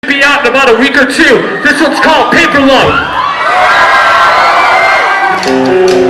be out in about a week or two. This one's called Paper Love.